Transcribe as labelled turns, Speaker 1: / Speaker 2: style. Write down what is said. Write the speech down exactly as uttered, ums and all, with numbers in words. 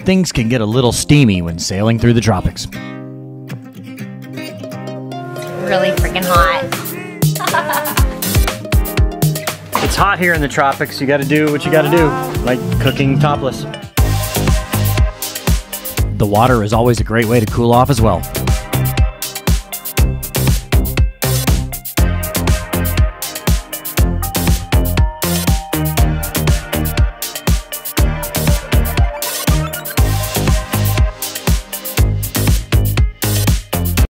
Speaker 1: things can get a little steamy when sailing through the tropics.
Speaker 2: Really freaking hot.
Speaker 1: It's hot here in the tropics. You gotta do what you gotta do, like cooking topless. The water is always a great way to cool off as well.